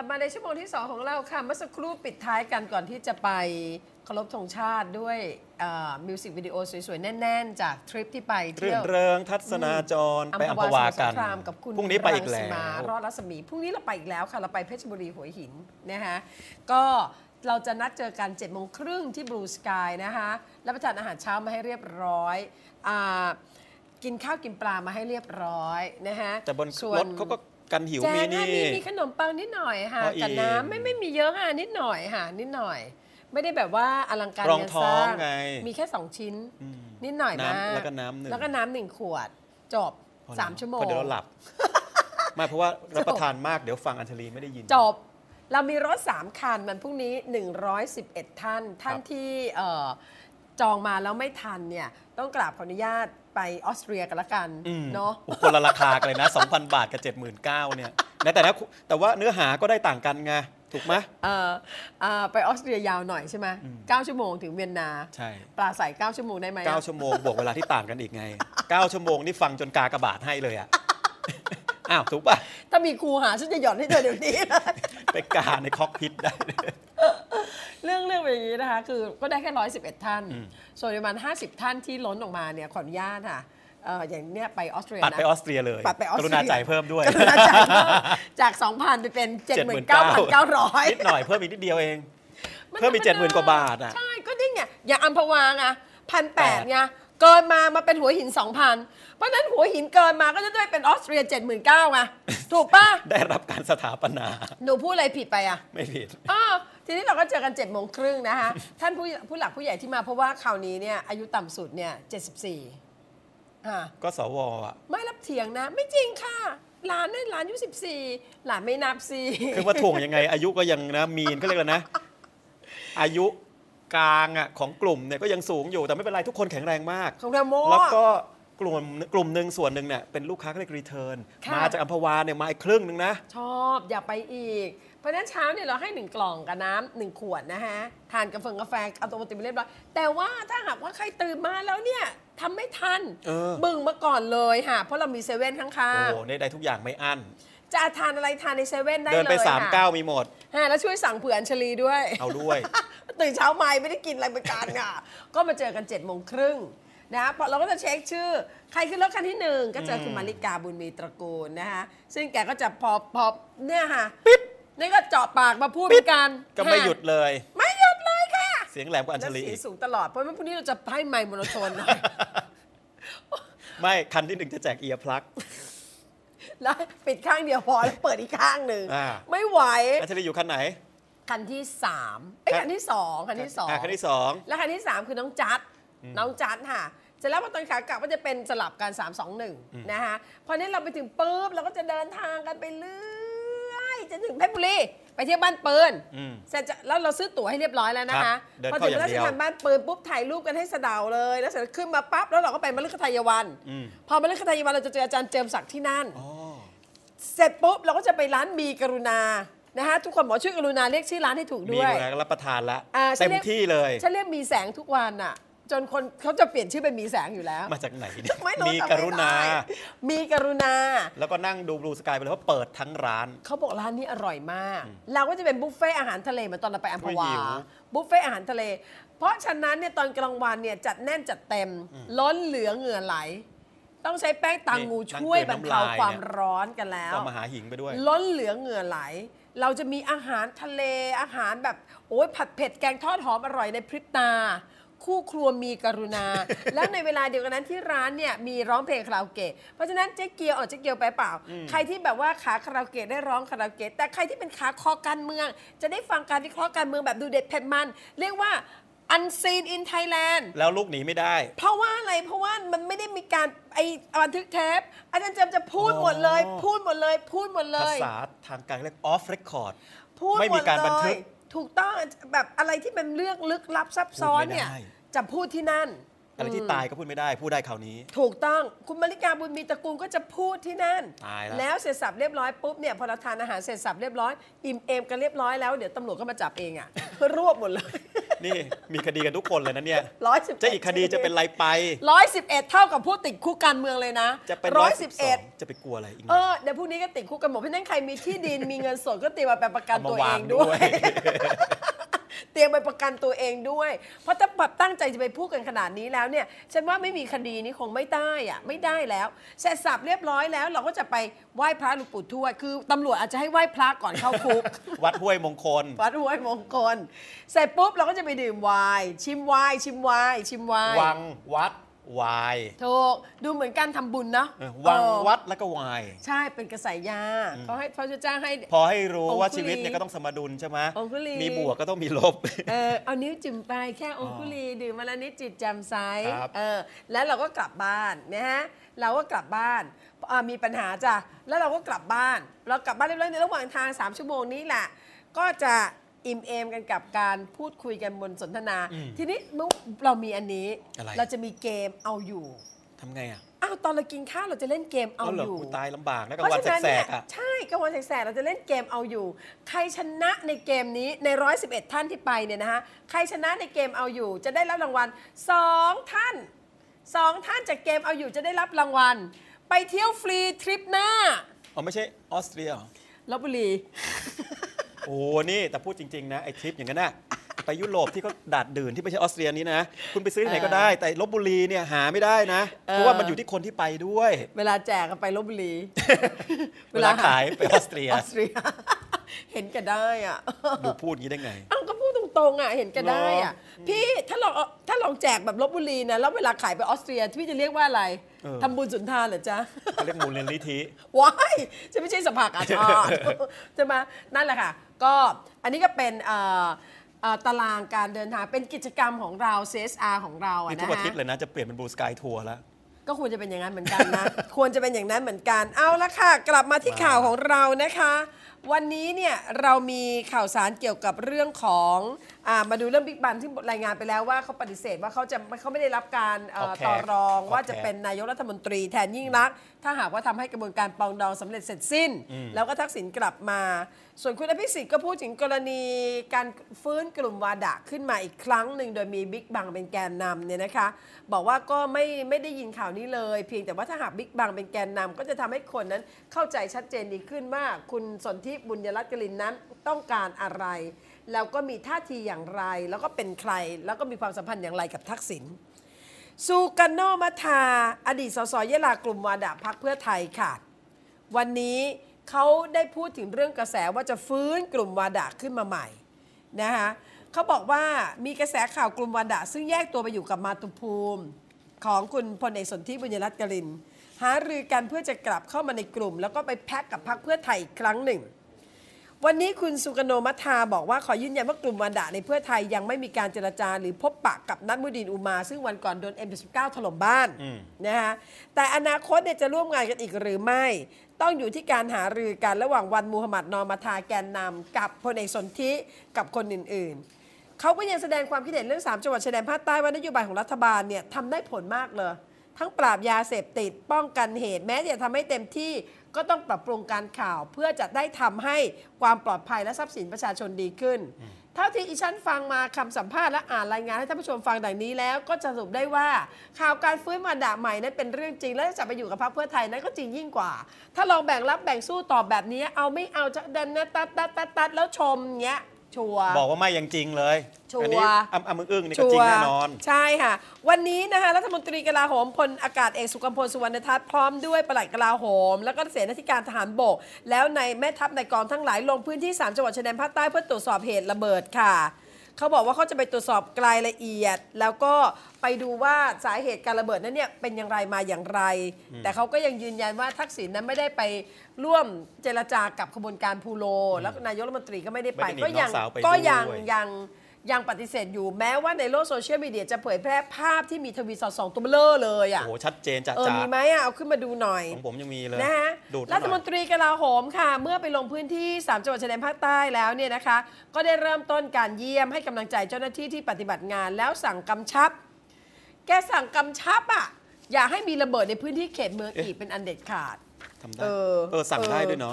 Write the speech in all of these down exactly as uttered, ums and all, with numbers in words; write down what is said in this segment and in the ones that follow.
บมาในชั่วโมงที่สองของเราค่ะเมื่อสักครู่ปิดท้ายกันก่อนที่จะไปเคารพธงชาติด้วยมิวสิกวิดีโอสวยๆแน่นๆจากทริปที่ไปเที่ยวเริงทัศนาจรไปอัมพวากันกับคุณพรุ่งนี้ไปอีกแล้วรอดรัศมีพรุ่งนี้เราไปอีกแล้วค่ะเราไปเพชรบุรีหัวหินนะคะก็เราจะนัดเจอกันเจ็ดโมงครึ่งที่บลูสกายนะคะแล้วประทานอาหารเช้ามาให้เรียบร้อยกินข้าวกินปลามาให้เรียบร้อยนะคะแต่บนรถเขาก็กันหิวมีนี่มีขนมปังนิดหน่อยค่ะกับน้ำไม่ไม่มีเยอะค่ะนิดหน่อยค่ะนิดหน่อยไม่ได้แบบว่าอลังการงานสร้างมีแค่สองชิ้นนิดหน่อยมากแล้วก็น้ำหนึ่งแล้วก็น้ำหนึ่งขวดจบสามชั่วโมงเดี๋ยวเราหลับไม่เพราะว่ารับประทานมากเดี๋ยวฟังอัญชลีไม่ได้ยินจบเรามีรถสามคันมันพรุ่งนี้หนึ่งร้อยสิบเอ็ดท่านท่านที่จองมาแล้วไม่ทันเนี่ยต้องกราบขออนุญาตไปออสเตรียกันละกันเนาะคนละราคากันเลยนะ สองพัน บาทกับ เจ็ดหมื่นเก้าพัน เนี่ยแต่นะแต่ว่าเนื้อหาก็ได้ต่างกันไงถูกไหมเออเออไปออสเตรียยาวหน่อยใช่ไหมเก้าชั่วโมงถึงเวียนนาใช่ปลาใส่เก้าชั่วโมงได้ไหมเก้าชั่วโมงบวกเวลาที่ต่างกันอีกไงเก้าชั่วโมงนี่ฟังจนกากระบาดให้เลยอ่ะอ้าวถูกป่ะถ้ามีครูหาฉันจะหย่อนให้เธอเดี๋ยวนี้ไปกาในคอกพิษได้เรื่องเรื่องแบบนี้นะคะคือก็ได้แค่ร้อยสิบเอ็ดท่านส่วนประมาณห้าสิบท่านที่ล้นออกมาเนี่ยขออนุญาตค่ะอย่างเนี้ยไปออสเตรียนะปัดไปออสเตรียเลยปัดไปออสเตรียกรุณาจ่ายเพิ่มด้วยกรุณาจ่ายเพิ่มจาก สองพัน ไปเป็น เจ็ดหมื่นเก้าพันเก้าร้อยนิดหน่อยเพิ่มอีกนิดเดียวเองเพิ่มอีก เจ็ดหมื่น กว่าบาทอ่ะใช่ก็นี่ไงอย่างอัมพวาไงพันแปดไงเกินมามาเป็นหัวหิน สองพัน เพราะนั้นหัวหินเกินมาก็จะได้เป็นออสเตรีย เจ็ดหมื่นเก้าพัน ไงถูกป่ะได้รับการสถาปนาหนูพูดอะไรผิดไปอ่ะไม่ผิดอ๋อทีนี้เราก็เจอกันเจ็ดโมงครึ่งนะคะท่านผู้ผู้หลักผู้ใหญ่ที่มาเพราะว่าคราวนี้เนี่ยอายุต่ำสุดเนี่ยเจ็ดสิบสี่ก็สวอ่ะไม่รับเถียงนะไม่จริงค่ะหลานนี่หลานอายุสิบสี่หลานไม่นับสิคือว่าถ่วงยังไงอายุก็ยังนะมีนก็เรียกแล้วนะอายุกลางอ่ะของกลุ่มเนี่ยก็ยังสูงอยู่แต่ไม่เป็นไรทุกคนแข็งแรงมากแล้วก็กลุ่มกลุ่มหนึ่งส่วนหนึ่งเนี่ยเป็นลูกค้าเรียกรีเทิร์นมาจากอัมพวาเนี่ยมาอีกครึ่งนึงนะชอบอย่าไปอีกเพราะฉะนั้นเช้าเนี่ยเราให้หนึ่งกล่องกับน้ำหนึ่งขวดนะฮะทานกาแฟกาแฟเอาตัวติมเรียบร้อยแต่ว่าถ้าหากว่าใครตื่นมาแล้วเนี่ยทำไม่ทันบึ่งมาก่อนเลยค่ะเพราะเรามีเซเว่นข้างๆโอ้ได้ได้ทุกอย่างไม่อั้นจะทานอะไรทานในเซเว่นได้เลยเดินไปสามเก้ามีหมดฮะแล้วช่วยสั่งเผื่ออัญชลีด้วยเอาด้วยตื่นเช้ามาไม่ได้กินอะไรเป็นการอ่ะก็มาเจอกันเจ็ดโมงครึ่งนะพอเราก็จะเช็คชื่อใครขึ้นรถคันที่หนึ่งก็เจอคุณมาริกาบุญมีตระกูลนะคะซึ่งแกก็จะพอพอเนี่ยค่ะปิ๊บนี่ก็เจาะปากมาพูดกันก็ไม่หยุดเลยไม่หยุดเลยค่ะเสียงแหลมกว่าอัญชลีเสียงสูงตลอดเพราะว่าพรุ่งนี้เราจะให้ไมค์โมโนโทนหน่อยไม่คันที่หนึ่งจะแจกเอียร์พลั๊กแล้วปิดข้างเดียวพอแล้วเปิดอีกข้างหนึ่งไม่ไหวอัญชลีอยู่คันไหนคันที่สามไอ้คันที่สองคันที่สองคันที่สองแล้วคันที่สามคือน้องจัดน้องจัดค่ะเสร็จแล้วพอตอนขากลับก็จะเป็นสลับกันสาม สอง หนึ่งนะคะพอนี้เราไปถึงปุ๊บเราก็จะเดินทางกันไปเรื่อยจนถึงเพชรบุรีไปเที่ยวบ้านปืนเสร็จแล้วเราซื้อตั๋วให้เรียบร้อยแล้วนะคะพอถึงราชทานบ้านปืนปุ๊บถ่ายรูปกันให้สะเดาเลยแล้วเสร็จขึ้นมาปั๊บแล้วเราก็ไปมฤคทายวันพอมฤคทายวันเราจะเจออาจารย์เจิมศักดิ์ที่นั่นเสร็จปุ๊บเราก็จะไปร้านมีกรุณานะฮะทุกคนบอกช่วยกรุณาเรียกชื่อร้านให้ถูกด้วยมีกรุณารับประทานละเต็มที่เลยฉันเรียกมีแสงทุกวันอ่ะจนคนเขาจะเปลี่ยนชื่อเป็นมีแสงอยู่แล้วมาจากไหนเนี่ยมีกรุณามีกรุณาแล้วก็นั่งดูบลูสกายไปเลยเพราะเปิดทั้งร้านเขาบอกร้านนี้อร่อยมากเราก็จะเป็นบุฟเฟ่อาหารทะเลเหมือนตอนเราไปอัมพวาบุฟเฟ่อาหารทะเลเพราะฉะนั้นเนี่ยตอนกลางวันเนี่ยจัดแน่นจัดเต็มล้นเหลือเหงื่อไหลต้องใช้แป้งตางูช่วยบรรเทาความร้อนกันแล้วต้องมาหาหิงไปด้วยล้นเหลือเหงื่อไหลเราจะมีอาหารทะเลอาหารแบบโอ้ยผัดเผ็ดแกงทอดหอมอร่อยในพริบตาคู่ครัวมีกรุณา แล้วในเวลาเดียวกันนั้นที่ร้านเนี่ยมีร้องเพลงคาราโอเกะเพราะฉะนั้นเจ๊เกียวออกเจ๊เกียวไปเปล่าใครที่แบบว่าขาคาราโอเกะได้ร้องคาราโอเกะแต่ใครที่เป็นขาคอการเมืองจะได้ฟังการวิเคราะห์การเมืองแบบดูเด็ดเผ็ดมันเรียกว่า unseen in Thailand แล้วลูกหนีไม่ได้เพราะว่าอะไรเพราะว่ามันไม่ได้มีการไอบันทึกเทปอาจารย์เจมจะพูดหมดเลยพูดหมดเลยพูดหมดเลยภาษาทางการเรียก off record ไม่มีการบันทึกถูกต้องแบบอะไรที่เป็นเรื่องลึกลับซับซ้อนเนี่ยจะพูดที่นั่นอะไรที่ตายก็พูดไม่ได้พูดได้คราวนี้ถูกต้องคุณมาริกาบุญมีตระกูลก็จะพูดที่นั่นตายแล้วแล้วเสร็จสับเรียบร้อยปุ๊บเนี่ยพอเราทานอาหารเสร็จสับเรียบร้อยอิ่มเอมกันเรียบร้อยแล้วเดี๋ยวตำรวจก็มาจับเองอ่ะรวบหมดเลยนี่มีคดีกันทุกคนเลยนะเนี่ยร้อยสิบจะอีกคดีจะเป็นไรไปร้อยสิบเอ็ดเท่ากับผู้ติดคุกการเมืองเลยนะจะเป็นร้อยสิบเอ็ดจะไปกลัวอะไรอีกเออเดี๋ยวพรุ่งนี้ก็ติดคุกกันหมดเพราะฉะนั้นใครมีที่ดินมีเงินสดก็เตรียมมาประกันตัวเองด้วยเตรียมไปประกันตัวเองด้วยเพราะถ้าแบบตั้งใจจะไปพูดกันขนาดนี้แล้วเนี่ยฉันว่าไม่มีคดีนี้คงไม่ได้อะไม่ได้แล้วเสร็จสับเรียบร้อยแล้วเราก็จะไปไหว้พระหลวงปู่ทวดคือตำรวจอาจจะให้ไหว้พระก่อนเข้าคุกวัดห้วยมงคลวัดห้วยมงคลเสร็จปุ๊บเราก็จะไปดื่มไวน์ชิมไวน์ชิมไวน์ชิมไวน์วังวัดวายถูกดูเหมือนการทำบุญเนาะวังวัดแล้วก็วายใช่เป็นกระแสยาเขาให้พระเจ้าให้พอให้รู้ว่าชีวิตเนี่ยก็ต้องสมดุลใช่ไหมมีบวกก็ต้องมีลบเออเอานิ้วจิ้มไปแค่องคุลีดื่มมาแล้วนิดจิตแจ่มใสเออแล้วเราก็กลับบ้านนะฮะเราก็กลับบ้านมีปัญหาจ้ะแล้วเราก็กลับบ้านเรากลับบ้านเรียบร้อยในระหว่างทางสามชั่วโมงนี้แหละก็จะอิ่มเอมกันกับการพูดคุยกันบนสนทนาทีนี้เรามีอันนี้เราจะมีเกมเอาอยู่ทำไงอ่ะอ้าวตอนเรากินข้าวเราจะเล่นเกมเอาอยู่ตายลำบากนะกลางวันแสกๆอ่ะใช่กลางวันแสกๆเราจะเล่นเกมเอาอยู่ใครชนะในเกมนี้ในร้อยสิบเอ็ดท่านที่ไปเนี่ยนะฮะใครชนะในเกมเอาอยู่จะได้รับรางวัลสองท่านสองท่านจากเกมเอาอยู่จะได้รับรางวัลไปเที่ยวฟรีทริปหน้าอ๋อไม่ใช่ออสเตรียลพบุรีโอ้นี่แต่พูดจริงๆนะไอ้ทริปอย่างนั้นนะไปยุโรปที่เขาดาดดื่นที่ไม่ใช่ออสเตรียนี้นะคุณไปซื้อที่ไหนก็ได้แต่ลพบุรีเนี่ยหาไม่ได้นะเพราะว่ามันอยู่ที่คนที่ไปด้วยเวลาแจกกันไปลพบุรีเวลาขายไปออสเตรียออสเตรียเห็นกันได้อ่ะดูพูดงี้ได้ไงอ้าวก็พูดตรงๆอ่ะเห็นกันได้อ่ะพี่ถ้าลองถ้าลองแจกแบบลพบุรีนะแล้วเวลาขายไปออสเตรียพี่จะเรียกว่าอะไรทำบุญสุนทานเหรอจ๊ะเขาเรียกมูลนิธิว้ายจะไม่ใช่สภากาชาดจะมานั่นแหละค่ะก็อันนี้ก็เป็นตารางการเดินทางเป็นกิจกรรมของเรา ซี เอส อาร์ ของเราอะนะฮะทุกอาทิตย์เลยนะจะเปลี่ยนเป็นบลูสกายทัวร์แล้วก็ควรจะเป็นอย่างนั้นเหมือนกันนะควรจะเป็นอย่างนั้นเหมือนกันเอาละค่ะกลับมาที่ข่าวของเรานะคะวันนี้เนี่ยเรามีข่าวสารเกี่ยวกับเรื่องของอ่ามาดูเรื่องบิ๊กบันที่รายงานไปแล้วว่าเขาปฏิเสธว่าเขาจะเขาไม่ได้รับการต่อรองว่าจะเป็นนายกรัฐมนตรีแทนยิ่งลักษณ์ถ้าหากว่าทำให้กระบวนการปรองดองสำเร็จเสร็จสิ้นแล้วก็ทักษิณกลับมาส่วนคุณอภิสิทธิ์ก็พูดถึงกรณีการฟื้นกลุ่มวาดะขึ้นมาอีกครั้งหนึ่งโดยมีบิ๊กบังเป็นแกนนำเนี่ยนะคะบอกว่าก็ไม่ไม่ได้ยินข่าวนี้เลยเพียงแต่ว่าถ้าหากบิ๊กบังเป็นแกนนำก็จะทำให้คนนั้นเข้าใจชัดเจนดีขึ้นว่าคุณสนธิบุญยรัตน์กลินนั้นต้องการอะไรแล้วก็มีท่าทีอย่างไรแล้วก็เป็นใครแล้วก็มีความสัมพันธ์อย่างไรกับทักษิณซูการโนมัทาอดีตสสยะลากลุ่มวาดะพรรคเพื่อไทยค่ะวันนี้เขาได้พูดถึงเรื่องกระแสว่าจะฟื้นกลุ่มวาดะขึ้นมาใหม่นะคะเขาบอกว่ามีกระแสข่าวกลุ่มวาดะซึ่งแยกตัวไปอยู่กับมาตุภูมิของคุณพลเอกสนธิบุญยรัตน์กลินหารือกันเพื่อจะกลับเข้ามาในกลุ่มแล้วก็ไปแพ็กกับพรรคเพื่อไทยอีกครั้งหนึ่งวันนี้คุณสุกโนมัทาบอกว่าขอยืนยันว่ากลุ่มวาดะในเพื่อไทยยังไม่มีการเจรจาหรือพบปะกับนัทมุดีนอุมาซึ่งวันก่อนโดน เอ็ม สิบเก้า ถล่มบ้านนะคะแต่อนาคตเนี่ยจะร่วมงานกันอีกหรือไม่ต้องอยู่ที่การหารือกันระหว่างวันมูฮัมหมัดนอมัทาแกนนำกับพลเอกสนธิกับคนอื่นๆเขาก็ยังแสดงความคิดเห็นเรื่องสามจังหวัดชายแดนภาคใต้ว่านโยบายของรัฐบาลเนี่ยทำได้ผลมากเลยทั้งปราบยาเสพติดป้องกันเหตุแม้จะทำให้เต็มที่ก็ต้องปรับปรุงการข่าวเพื่อจะได้ทำให้ความปลอดภัยและทรัพย์สินประชาชนดีขึ้นเท่าที่อีฉันฟังมาคำสัมภาษณ์และอ่านรายงานให้ท่านผู้ชมฟังดังนี้แล้วก็จะสรุปได้ว่าข่าวการฟื้นวาดะใหม่นั้นเป็นเรื่องจริงและจะไปอยู่กับพรรคเพื่อไทยนั้นก็จริงยิ่งกว่าถ้าลองแบ่งรับแบ่งสู้ตอบแบบนี้เอาไม่เอาจะเดินนะตัดตัดตัดตัดแล้วชมเงี้ยชัวบอกว่าไม่ยังจริงเลยชัวอ้ำอ้ำอึ้งนี่ก็จริงแน่นอนใช่ค่ะวันนี้นะคะรัฐมนตรีกลาโหมพลอากาศเอกสุกัมพลสุวรรณทัศน์พร้อมด้วยปลัดกลาโหมแล้วก็เสนาธิการทหารบกแล้วในแม่ทัพในกองทั้งหลายลงพื้นที่สามจังหวัดชายแดนภาคใต้เพื่อตรวจสอบเหตุระเบิดค่ะเขาบอกว่าเขาจะไปตรวจสอบรายละเอียดแล้วก็ไปดูว่าสาเหตุการระเบิดนั้นเนี่ยเป็นอย่างไรมาอย่างไรแต่เขาก็ยังยืนยันว่าทักษิณนั้นไม่ได้ไปร่วมเจรจากับขบวนการพูโลแล้วนายกรัฐมนตรีก็ไม่ได้ไปก็ยังก็ยังยังยังปฏิเสธอยู่แม้ว่าในโลกโซเชียลมีเดียจะเผยแพร่ภาพที่มีทวีตสองตัวเบลอเลยอ่ะโอ้โหชัดเจนจ้ะเออมีไหมอ่ะเอาขึ้นมาดูหน่อยของผมยังมีเลยนะฮะรัฐมนตรีกลาโหมค่ะเมื่อไปลงพื้นที่สามจังหวัดชายแดนภาคใต้แล้วเนี่ยนะคะก็ได้เริ่มต้นการเยี่ยมให้กำลังใจเจ้าหน้าที่ที่ปฏิบัติงานแล้วสั่งกำชับแกสั่งกำชับอ่ะอย่าให้มีระเบิดในพื้นที่เขตเมืองอีกเป็นอันเด็ดขาดทำได้เออเออสั่งได้ด้วยเนาะ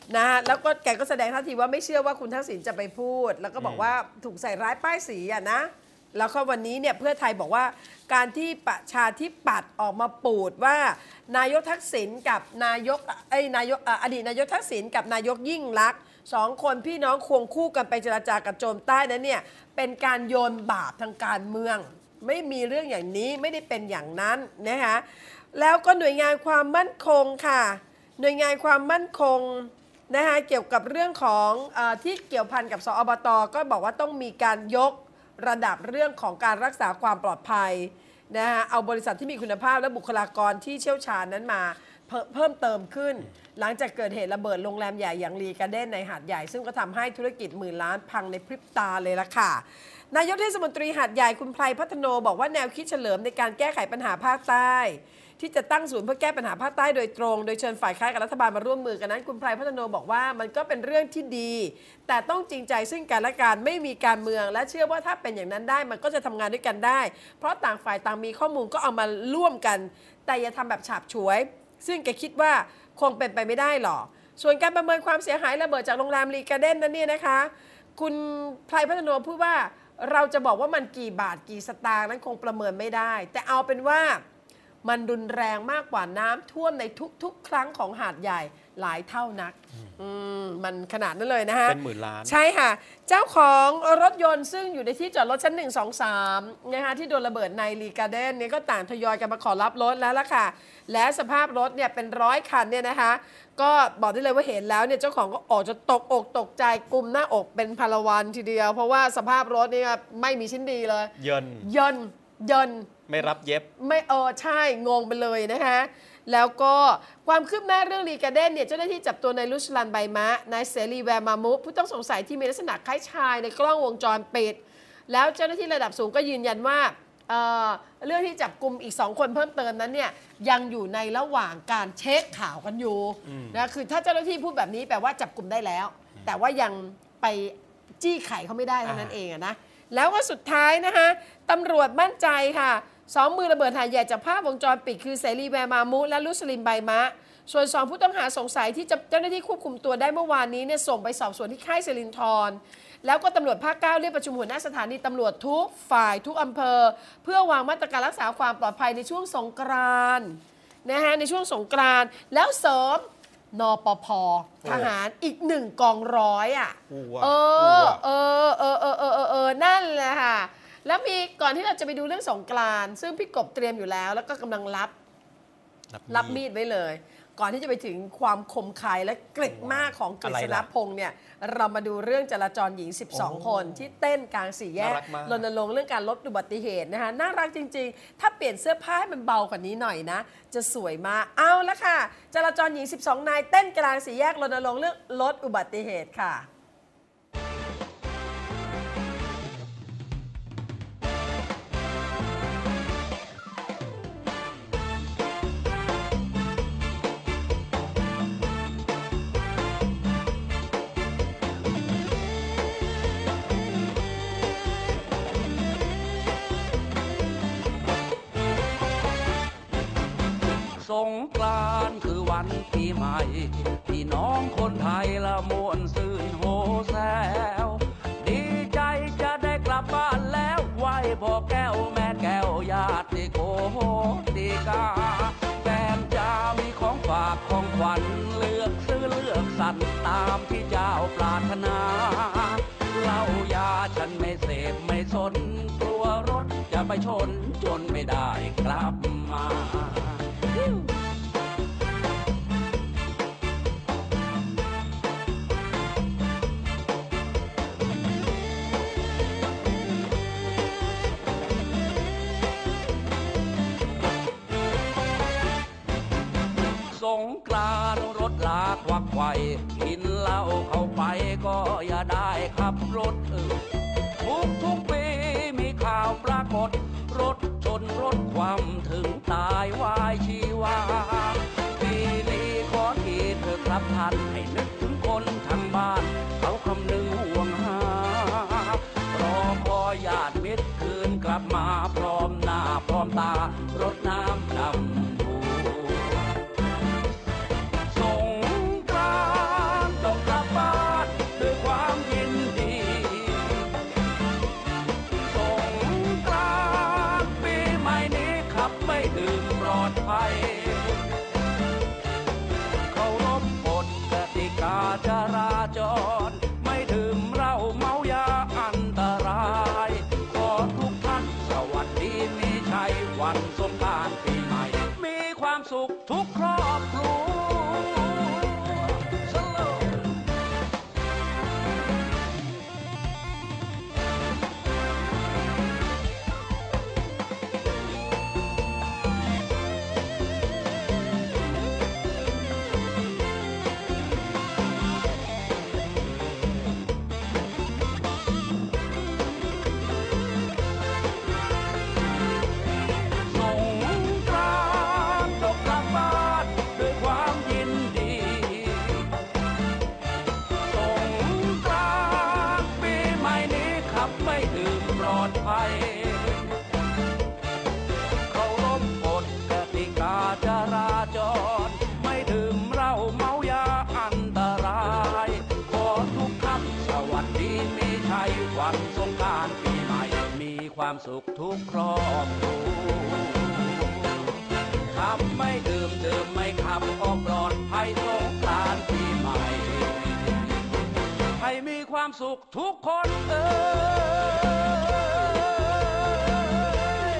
นะแล้วก็แกก็แสดงท่าทีว่าไม่เชื่อว่าคุณทักษิณจะไปพูด แล้วก็บอกว่าถูกใส่ร้ายป้ายสีอ่ะนะแล้วก็วันนี้เนี่ยเพื่อไทยบอกว่าการที่ประชาธิปัตย์ออกมาปูดว่านายกทักษิณกับนายกไอ้นายกอดีตนายกทักษิณกับนายกยิ่งลักษณ์สองคนพี่น้องควงคู่กันไปเจรจากับโจมใต้นั้นเนี่ยเป็นการโยนบาปทางการเมืองไม่มีเรื่องอย่างนี้ไม่ได้เป็นอย่างนั้นนะคะแล้วก็หน่วยงานความมั่นคงค่ะหน่วยงานความมั่นคงนะคะเกี่ยวกับเรื่องของเออที่เกี่ยวพันกับสอบตก็บอกว่าต้องมีการยกระดับเรื่องของการรักษาความปลอดภัยนะคะเอาบริษัทที่มีคุณภาพและบุคลากรที่เชี่ยวชาญนั้นมาเพิ่มเติมขึ้นหลังจากเกิดเหตุระเบิดโรงแรมใหญ่อย่างรีการ์เด้นในหาดใหญ่ซึ่งก็ทำให้ธุรกิจหมื่นล้านพังในพริบตาเลยละค่ะนายกเทศมนตรีหาดใหญ่คุณไพรพัฒโนบอกว่าแนวคิดเฉลิมในการแก้ไขปัญหาภาคใต้ที่จะตั้งศูนย์เพื่อแก้ปัญหาภาคใต้โดยตรงโดยเชิญฝ่ายค้านกับรัฐบาลมาร่วมมือกันนั้นคุณไพรพัฒโนบอกว่ามันก็เป็นเรื่องที่ดีแต่ต้องจริงใจซึ่งกันและกันไม่มีการเมืองและเชื่อว่าถ้าเป็นอย่างนั้นได้มันก็จะทำงานด้วยกันได้เพราะต่างฝ่ายต่างมีข้อมูลก็เอามาร่วมกันแต่อย่าทำแบบฉาบฉวยซึ่งแกคิดว่าคงเป็นไปไม่ได้หรอกส่วนการประเมินความเสียหายระเบิดจากโรงแรมรีการ์เด้นนั้นเนี่ยนะคะคุณไพรพัฒโนพูดว่าเราจะบอกว่ามันกี่บาทกี่สตางค์นั้นคงประเมินไม่ได้แต่เอาเป็นว่ามันรุนแรงมากกว่าน้ำท่วมในทุกๆครั้งของหาดใหญ่หลายเท่านักมันขนาดนั้นเลยนะฮะเป็นหมื่นล้านใช่ค่ะเจ้าของรถยนต์ซึ่งอยู่ในที่จอดรถชั้นหนึ่ง สอง สามนะคะที่โดนระเบิดในรีการ์เด้นเนี่ยก็ต่างทยอยกันมาขอรับรถแล้วล่ะค่ะและสภาพรถเนี่ยเป็นร้อยคันเนี่ยนะคะก็บอกได้เลยว่าเห็นแล้วเนี่ยเจ้าของก็ออกจะตกอกตกใจกุมหน้าอกเป็นพลวันทีเดียวเพราะว่าสภาพรถเนี่ยไม่มีชิ้นดีเลยเยินเยินเยินไม่รับเย็บไม่เออใช่งงไปเลยนะคะแล้วก็ความคืบหน้าเรื่องรีการ์เด้นเนี่ยเจ้าหน้าที่จับตัวนายลุชลันใบมะนายเสรีแวร์มามุผู้ต้องสงสัยที่มีลักษณะคล้ายชายในกล้องวงจรปิดแล้วเจ้าหน้าที่ระดับสูงก็ยืนยันว่า เ, เรื่องที่จับกลุ่มอีกสองคนเพิ่มเติมนั้นเนี่ยยังอยู่ในระหว่างการเช็คข่าวกันอยู่นะคือถ้าเจ้าหน้าที่พูดแบบนี้แปลว่าจับกลุ่มได้แล้วแต่ว่ายังไปจี้ไขเขาไม่ได้เท่านั้นเองนะแล้วก็สุดท้ายนะคะตำรวจมั่นใจค่ะสองมือระเบิดหาดใหญ่จากภาพวงจรปิดคือเสรีแวร์มามุและลุสลินใบมะส่วนสองผู้ต้องหาสงสัยที่เจ้าหน้าที่ควบคุมตัวได้เมื่อวานนี้เนี่ยส่งไปสอบสวนที่ค่ายสิรินธรแล้วก็ตำรวจภาคเก้าเรียกประชุมหัวหน้าสถานีตำรวจทุกฝ่ายทุกอำเภอเพื่อวางมาตรการรักษาความปลอดภัยในช่วงสงกรานต์นะฮะในช่วงสงกรานต์แล้วเสริมนปภ.ทหารอีกหนึ่งกองร้อยอ่ะเออเออเออเออเออเออนั่นแหละค่ะแล้วมีก่อนที่เราจะไปดูเรื่องสงกรานต์ซึ่งพี่กบเตรียมอยู่แล้วแล้วก็กำลังรับรับมีดไว้เลยก่อนที่จะไปถึงความคมคายและกริบมากของกฤษณพงษ์เนี่ยเรามาดูเรื่องจราจรหญิงสิบสองคนที่เต้นกลางสี่แยกรณรงค์เรื่องการลดอุบัติเหตุนะคะน่ารักจริงๆถ้าเปลี่ยนเสื้อผ้าให้มันเบากว่านี้หน่อยนะจะสวยมากเอาละค่ะจราจรหญิงสิบสองนายเต้นกลางสี่แยกรณรงค์เรื่องลดอุบัติเหตุค่ะสงกรานต์คือวันปีใหม่พี่น้องคนไทยละมวนซื่นโฮแซวดีใจจะได้กลับบ้านแล้วไหว้พ่อแก้วแม่แก้วญาติโกโหติกาแฟนจะมีของฝากของขวัญเลือกซื้อเลือกสรรตามที่เจ้าปรารถนาเหล้ายาฉันไม่เสพไม่สนกลัวรถจะไปชนจนไม่ได้กลับมาสงกรานต์รถลาควักไขว่กินเหล้าเข้าไปก็อย่าได้ขับรถเออทุกทุกปีมีข่าวปรากฏรถชนรถความถึงตายวายชีวาปีนี้ขอทีเธอครับท่านให้นึกถึงคนทางบ้านเขาคำนึงห่วงหารอคอยญาติมิตรคืนกลับมาพร้อมหน้าพร้อมตารถน้ำดำสงกรานต์ขทุกครอบครัวเคารพกฎกติกาจราจรไม่ดื่มเหล้าเมายาอันตรายขอทุกท่านสวัสดีมีชัยวันสงกรานต์ปีใหม่มีความสุขทุกครอบครัวขับไม่ดื่มดื่มไม่ขับก็ปลอดภัยสงกรานต์ปีใหม่ให้มีความสุขทุกคนเอ่ย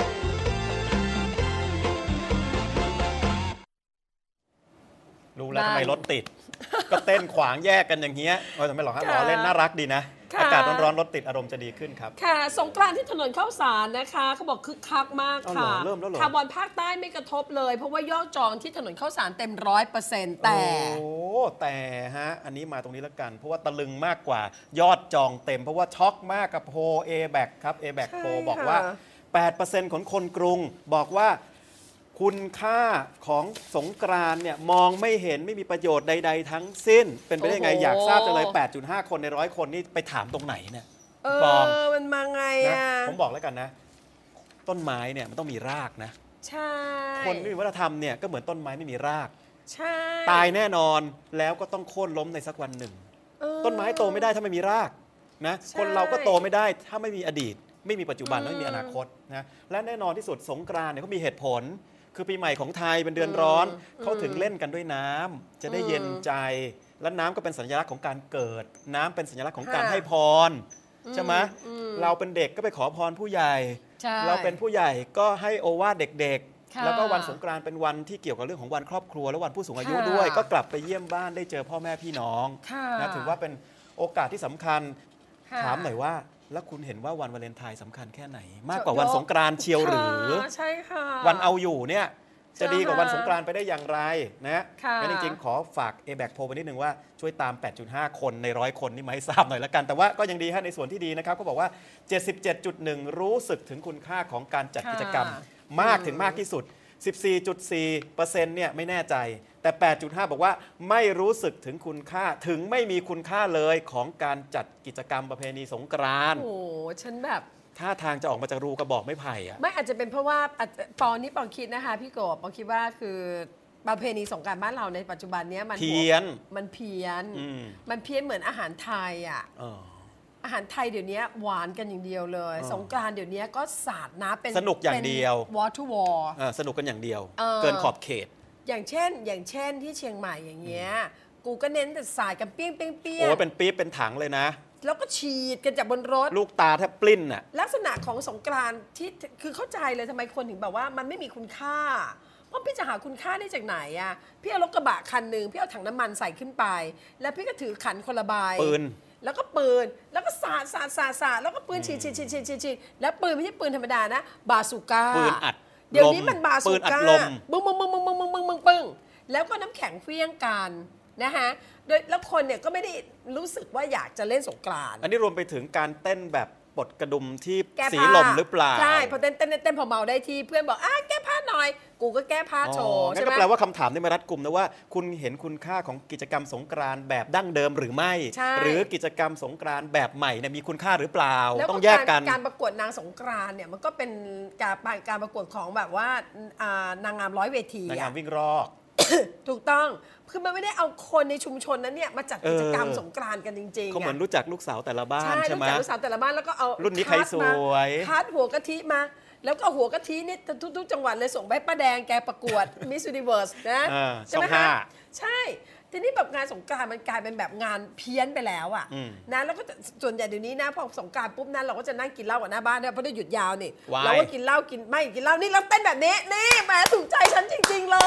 รู้แล้วทำไมรถติด ก็เต้นขวางแยกกันอย่างเงี้ยเออทำไมหรอฮะล้อเล่นน่ารักดีนะ อากาศร้อนๆรถติดอารมณ์จะดีขึ้นครับค่ะสงกรานต์ที่ถนนข้าวสารนะคะเขาบอกคึกคักมากค่ะเริ่มแล้วเหรอคาร์บอนภาคใต้ไม่กระทบเลยเพราะว่ายอดจองที่ถนนข้าวสารเต็มร้อยเปอร์เซ็นต์แต่โอ้แต่ฮะอันนี้มาตรงนี้แล้วกันเพราะว่าตะลึงมากกว่ายอดจองเต็มเพราะว่าช็อกมากกับโพล เอ แบค ครับ เอ แบค โพลบอกว่า แปดเปอร์เซ็นต์ ของคนกรุงบอกว่าคุณค่าของสงกรานต์เนี่ยมองไม่เห็นไม่มีประโยชน์ใดๆทั้งสิ้นเป็นไปได้ไงอยากทราบจังเลย แปดจุดห้า คนในร้อยคนนี่ไปถามตรงไหนเนี่ยเออมันมาไงอ่ะผมบอกแล้วกันนะต้นไม้เนี่ยมันต้องมีรากนะใช่คนไม่มีวัฒนธรรมเนี่ยก็เหมือนต้นไม้ไม่มีรากใช่ตายแน่นอนแล้วก็ต้องโค่นล้มในสักวันหนึ่งต้นไม้โตไม่ได้ถ้าไม่มีรากนะคนเราก็โตไม่ได้ถ้าไม่มีอดีตไม่มีปัจจุบันไม่มีอนาคตนะและแน่นอนที่สุดสงกรานต์เนี่ยเขามีเหตุผลคือปีใหม่ของไทยเป็นเดือนร้อนเขาถึงเล่นกันด้วยน้ำจะได้เย็นใจและน้ำก็เป็นสัญลักษณ์ของการเกิดน้ำเป็นสัญลักษณ์ของการให้พรใช่ไหมเราเป็นเด็กก็ไปขอพรผู้ใหญ่เราเป็นผู้ใหญ่ก็ให้โอวาทเด็กๆแล้วก็วันสงกรานต์เป็นวันที่เกี่ยวกับเรื่องของวันครอบครัวและวันผู้สูงอายุด้วยก็กลับไปเยี่ยมบ้านได้เจอพ่อแม่พี่น้องนะถือว่าเป็นโอกาสที่สำคัญถามหน่อยว่าแล้วคุณเห็นว่าวันวาเลนไทน์สำคัญแค่ไหนมากกว่าวันสงกรานต์เชียวหรือใช่ค่ะวันเอาอยู่เนี่ยจะดีกว่าวันสงกรานต์ไปได้อย่างไรนะงั้นจริงๆขอฝาก เอ แบค โพลไปนิดนึงว่าช่วยตาม แปดจุดห้า คนในร้อยคนนี่มาให้ทราบหน่อยละกันแต่ว่าก็ยังดีฮะในส่วนที่ดีนะครับเขาบอกว่า เจ็ดสิบเจ็ดจุดหนึ่ง รู้สึกถึงคุณค่าของการจัดกิจกรรมมากถึงมากที่สุด สิบสี่จุดสี่ เปอร์เซ็นต์ เนี่ยไม่แน่ใจแต่ แปดจุดห้า บอกว่าไม่รู้สึกถึงคุณค่าถึงไม่มีคุณค่าเลยของการจัดกิจกรรมประเพณีสงกรานต์โอ้ฉันแบบท่าทางจะออกมาจากรูกระบอกไม้ไผ่อะไม่อาจจะเป็นเพราะว่าปอนี่ปองคิดนะคะพี่โกบปองคิดว่าคือประเพณีสงกรานต์บ้านเราในปัจจุบันนี้มันเพี้ยนมันเพี้ยนมันเพี้ยนเหมือนอาหารไทยอ่ะอาหารไทยเดี๋ยวนี้หวานกันอย่างเดียวเลยสงกรานต์เดี๋ยวนี้ก็สาดน้ำเป็นสนุกอย่างเดียววอร์ทูวอร์สนุกกันอย่างเดียวเกินขอบเขตอย่างเช่นอย่างเช่นที่เชียงใหม่อย่างเงี้ยกูก็เน้นแต่สาดกันเปี้ยงเปี้ยงเปี้ยงโอ้เป็นปี๊บเป็นถังเลยนะแล้วก็ฉีดกันจากบนรถลูกตาแทบปลิ้นน่ะลักษณะของสงกรานต์ที่คือเข้าใจเลยทำไมคนถึงแบบว่ามันไม่มีคุณค่าเพราะพี่จะหาคุณค่าได้จากไหนอ่ะพี่เอารถกระบะคันหนึ่งพี่เอาถังน้ำมันใส่ขึ้นไปแล้วพี่ก็ถือขันคนละใบปืนแล้วก็ปืนแล้วก็สาดสาดสาดสาดแล้วก็ปืนฉีดฉีดฉีดฉีดฉีดฉีดแล้วปืนไม่ใช่ปืนธรรมดานะบาซูก้าปืนอัดเดี๋ยวนี้มันบาซูก้าบึ้งบึ้งบึ้งบึ้งบึ้งบึ้งบึ้งบึ้งบึ้งแล้วก็น้ำแข็งเฟี้ยงกันนะคะโดยแล้วคนเนี่ยก็ไม่ได้รู้สึกว่าอยากจะเล่นสงกรานต์อันนี้รวมไปถึงการเต้นแบบปลดกระดุมที่สีลมหรือเปล่าใช่พอเต้นเต้นเต้นพอเมาได้ที่เพื่อนบอกอ่ะแก้ผ้าหน่อยกูก็แก้ผ้าโชว์ใช่ไหมก็แปลว่าคำถามนี่มารัดกลุ่มนะว่าคุณเห็นคุณค่าของกิจกรรมสงกรานต์แบบดั้งเดิมหรือไม่หรือกิจกรรมสงกรานต์แบบใหม่เนี่ยมีคุณค่าหรือเปล่าต้องแยกกันการประกวดนางสงกรานต์เนี่ยมันก็เป็นการการประกวดของแบบว่านางงามร้อยเวทีนางงามวิ่งรอกถูกต้องคือมันไม่ได้เอาคนในชุมชนนั้นเนี่ยมาจัดกิจกรรมสงกรานต์กันจริงๆเขาเหมือนรู้จักลูกสาวแต่ละบ้านใช่ไหมรู้จักลูกสาวแต่ละบ้านแล้วก็เอารุ่นนี้ใครสวยคัดหัวกะทิมาแล้วก็หัวกะทินี่ทุกๆจังหวัดเลยส่งไปป้าแดงแกประกวดมิสยูนิเวิร์สนะใช่ไหมคะใช่ทีนี้แบบงานสงกรานต์มันกลายเป็นแบบงานเพี้ยนไปแล้วอ่ะอืมนะแล้วก็จะส่วนใหญ่เดี๋ยวนี้นะพอสงกรานต์ปุ๊บนั้นเราก็จะนั่งกินเหล้ากันหน้าบ้านเนี่ยเพราะได้หยุดยาวนี่วายเราก็กินเหล้ากินไม่กินเหล้านี่เราเต้นแบบนี้นี่แหมถูกใจฉันจริง ๆ เลย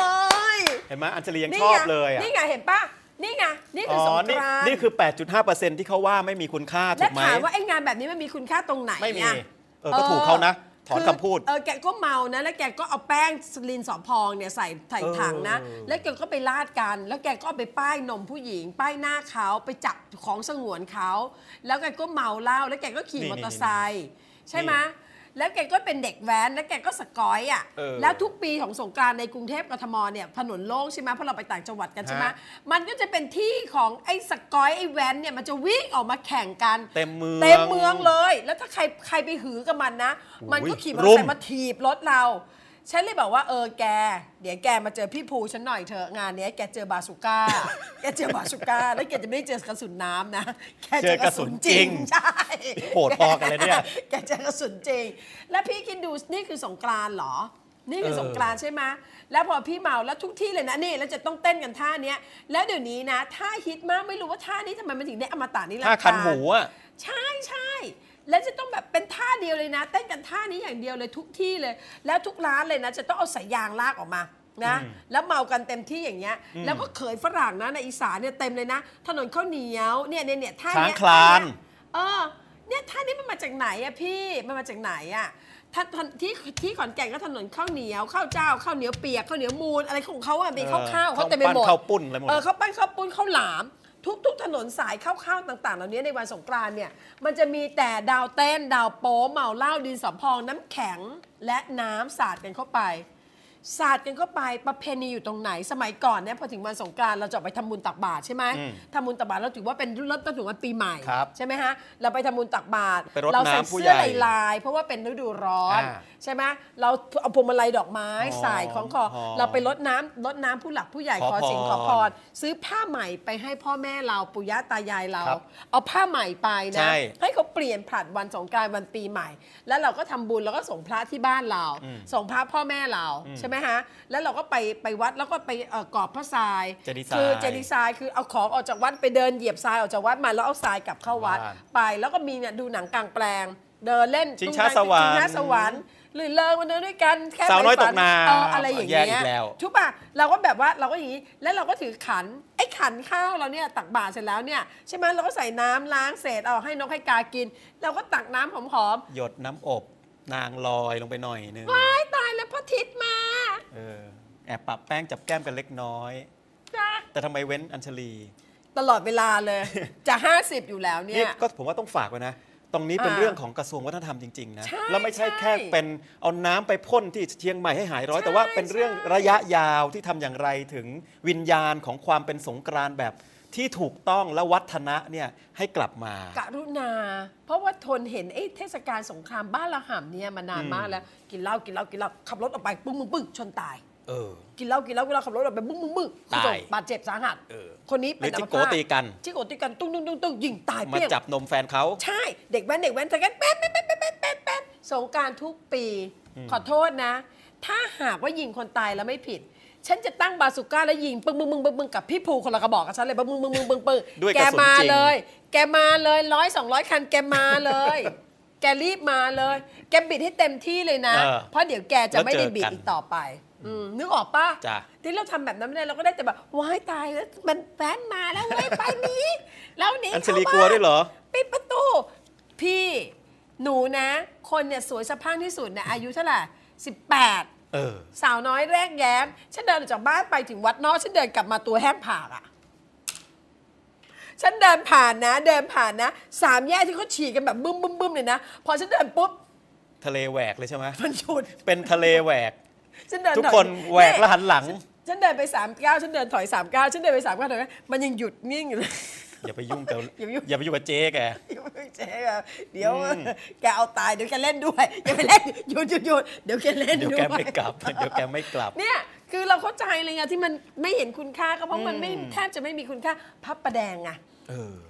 เห็นไหมอัญชลียังชอบเลยอ่ะนี่ไงเห็นปะนี่ไงนี่คืออ๋สอง นี่กรานต์นี่คือ แปดจุดห้าเปอร์เซ็นต์ ที่เขาว่าไม่มีคุณค่าถูและกไหมถามว่าไอ้งานแบบนี้มันมีคุณค่าตรงไหนไม่มีอะเออก็ถูกเขานะถอนคำพูดเออแกก็เมานะแล้วแกก็เอาแป้งสลินสอพองเนี่ยใส่ใส่ถังนะเออแล้วแกก็ไปลาดกัน แล้วแกก็เอาไปป้ายนมผู้หญิง ป้ายหน้าเขาไปจับของสงวนเขาแล้วแกก็เมาเหล้าแล้วแกก็ขี่มอเตอร์ไซค์ใช่ไหมแล้วแกก็เป็นเด็กแว้นแล้วแกก็สกอยอ่ะเออแล้วทุกปีของสงกรานต์ในกรุงเทพกทมเนี่ยถนนโล่งใช่ไหมเพราะเราไปต่างจังหวัดกันใช่ไหมฮะมันก็จะเป็นที่ของไอ้สกอยไอ้แว้นเนี่ยมันจะวิ่งออกมาแข่งกันเต็มเมืองเต็มเมืองเลย แล้วถ้าใครใครไปหือกับมันนะ มันก็ขี่มอเตอร์ไซค์มาถีบรถเรา ฉันเลยบอกว่าเออแก เดี๋ยวแกมาเจอพี่ภูฉันหน่อยเถอะงานเนี้ยแกเจอบาสุก้า แกเจอบาสุก้า แล้วแกจะไม่ได้เจอกระสุนน้ำนะ แกเจอกระสุนจริง ใช่โหดพอกันเลยเนี่ยแกเจอกระสุนจริง แล้วพี่คิดดูนี่คือสงกรานต์เหรอ นี่คือเออสงกรานต์ใช่ไหมแล้วพอพี่เมาแล้วทุกที่เลยนะนี่แล้วจะต้องเต้นกันท่าเนี้ยแล้วเดี๋ยวนี้นะท่าฮิตมากไม่รู้ว่าท่านี้ทำไมมันถึงได้อมตะนี่ละถ้าคันหูอ่ะใช่ใช่แล้วจะต้องแบบเป็นท่าเดียวเลยนะ เต้นกันท่านี้อย่างเดียวเลยทุกที่เลย แล้วทุกร้านเลยนะจะต้องเอาสายยางลากออกมานะอืมแล้วเมากันเต็มที่อย่างเงี้ยอืมแล้วก็เขยฝรั่งนะในอีสานเนี่ยเต็มเลยนะ ถนนข้าวเหนียวเนี่ยเนี่ยเนี่ยท่าช้างเนี้ยคลานเออเนี่ยท่านี้มันมาจากไหนอะพี่มันมาจากไหนอะถ้าที่ที่ขอนแก่นก็ถนนข้าวเหนียวข้าวเจ้าข้าวเหนียวเปียกข้าวเหนียวมูนอะไรของเขาอะมีข้าวข้าวเขาเต็มไปหมดข้าวปุ้นอะไรหมดเออข้าวปั้นข้าวปุ้นข้าวหลาม ทุกทุกถนนสายข้าวๆต่างๆเหล่านี้ในวันสงกรานต์เนี่ยมันจะมีแต่ดาวเต้น ดาวโป๊เมาเหล้าดินสอพองน้ำแข็งและน้ำสาดกันเข้าไปสาดกันเข้าไปประเพณีอยู่ตรงไหนสมัยก่อนเนี่ยพอถึงวันสงกรานต์เราจะออกไปทำบุญตักบาตรใช่ไหมอืมทำบุญตักบาตรเราถือว่าเป็นเริ่มต้นถึงวันปีใหม่ครับใช่ไหมฮะเราไปทำบุญตักบาตรไปรดเราใส่น้ำผู้เสื้อใหญ่ลายๆเพราะว่าเป็นฤดูร้อนอ่าใช่ไหมเราเอาพวงมาลัยดอกไม้อ๋อใส่ของคออ๋อเราไปรดน้ำรดน้ำผู้หลักผู้ใหญ่ขอขอสิ่งพรขอพร ซื้อผ้าใหม่ไปให้พ่อแม่เราปู่ย่าตายายเราครับเอาผ้าใหม่ไปใช่นะให้เขาเปลี่ยนผลัดวันสงกรานต์วันปีใหม่ แล้วเราก็ทำบุญแล้วก็ส่งพระที่บ้านเราอืมส่งพระพ่อแม่เราอืมใช่ไหมฮะแล้วเราก็ไปไปวัดแล้วก็ไปเอ่อกรอบพระทรายเจดีย์ทรายคือเจดีย์ทรายคือเอาของออกจากวัดไปเดินเหยียบทรายออกจากวัดมาแล้วเอาทรายกลับเข้าวัดบ้านไปแล้วก็มีเนี่ยดูหนังกลางแปลง เดินเล่นชิงช้าสวรรค์ชิงช้าสวรรค์หรือเลิงมาเดินด้วยกันแค่สาวน้อยไปฝัตกนาเอออะไรอย่างแย่เงี้อียกแล้วทุกป่ะเราก็แบบว่าเราก็อย่างนี้แล้วเราก็ถือขันไอ้ขันข้าวเราเนี่ยตักบาตรเสร็จแล้วเนี่ยใช่ไหมเราก็ใส่น้ำล้างเศษเอาให้นกให้กากิน เราก็ตักน้ำหอมหยดน้ำอบ นางลอยลงไปหน่อยนึงๆว้ายตายแล้วพระอาทิตย์มาเออแอบปะแป้งจับแก้มกันเล็กน้อยจ้าแต่ทำไมเว้นอัญชลีตลอดเวลาเลย จะห้าสิบอยู่แล้วเนี่นี่ยก็ผมว่าต้องฝากไว้นะ ตรงนี้เป็นอ่าเรื่องของกระทรวงวัฒนธรรมจริง ๆ นะใช่แล้วไม่ใช่ใช่แค่เป็นเอาน้ำไปพ่นที่เชียงใหม่ให้หายร้อนใช่แต่ว่าเป็นเรื่องใช่ระยะยาวที่ทำอย่างไรถึงวิญญาณของความเป็นสงกรานต์แบบที่ถูกต้องและวัฒนะเนี่ยให้กลับมากรุณา เพราะว่าทนเห็นไอ้เทศกาลสงครามบ้านละห่ำเนี่ยมานานอืมมากแล้ว กินเหล้ากินเหล้ากินเหล้าขับรถออกไปปึ้งปึ้งปึ้งชนตายเออกินเหล้ากินเหล้ากินเหล้าขับรถออกไปบึ้งบึ้งบึ้งตายคุณผู้ชมบาดเจ็บสาหัสเออคนนี้หรืเป็นออัจิมโกพาตตีกันจิโกตีกันตุ้งตุ้งตุ้งตุ้งยิงตายมาเปี้ยงจับนมแฟนเขาใช่ เด็กแว้นเด็กแว้นแต่กันแป๊บแป๊บแป๊บแป๊บแป๊บแป๊บแป๊บสงกรารทุกปี ขอโทษนะ ถ้าหากว่ายิงคนตายแล้วไม่ผิด ฉันจะตั้งบาสุก้าแล้วยิงปึ้งปึ้งปึ้งปึ้งปึ้งกับพี่ภูคนละกระบอกกับฉันเลยปึ้งปึ้งปึ้งปึ้งปึ้งปึ้งด้วยแกกระสุนมาจริงเลย แกมาเลยร้อยสองร้อยคันแกมาเลย แกรีบมาเลย แกบิดให้เต็มที่เลยนะเออเพราะเดี๋ยวแกจะไม่ได้บิดแล้วเจอกันอีกต่อไปอืมนึกออกปะจ้ะที่เราทำแบบนั้นไม่ได้เราก็ได้แต่แบบว้ายตายแล้วมันแฟนมาแล้วเว้ยไปหนี้แล้วหนี้อัญชลีกลัวด้วยเหรอปิดประตู พี่หนูนะ คนเนี่ยสวยสะพรั่งที่สุดเนี่ยอายุเท่าไหร่สิบแปดเออสาวน้อยแรกแย้ม ฉันเดินออกจากบ้านไปถึงวัดนอก ฉันเดินกลับมาตัวแห้งผากอะฉันเดินผ่านนะ เดินผ่านนะ สามแยกที่เขาฉีดกันแบบบึ้มบึ้มบึ้มเลยนะ พอฉันเดินปุ๊บทะเลแหวกเลยใช่ไหมมันหยุดเป็นทะเลแหวกฉันเดินทุกถอยคนแหวกแล้วหันหลังฉันเดินไปสามเก้าฉันเดินถอยสามเก้าฉันเดินไปสามเก้าถอยมันยังหยุดนิ่งอยู่เลยอย่าไปยุ่งกับอย่าไปยุ่งอย่าไปยุ่งกับเจ๊แกเจ๊อะเดี๋ยวอืมแกเอาตายเดี๋ยวแกเล่นด้วยอย่าไปเล่นหยุดหยุดหยุดเดี๋ยวแกเล่นเดี๋ยวด้วแกยไม่กลับ เดี๋ยวแกไม่กลับเนี่ยคือเราเข้าใจเลยไงที่มันไม่เห็นคุณค่าก็เพราะมันไม่อืมแทบจะไม่มีคุณค่าพับประแดงไงเออ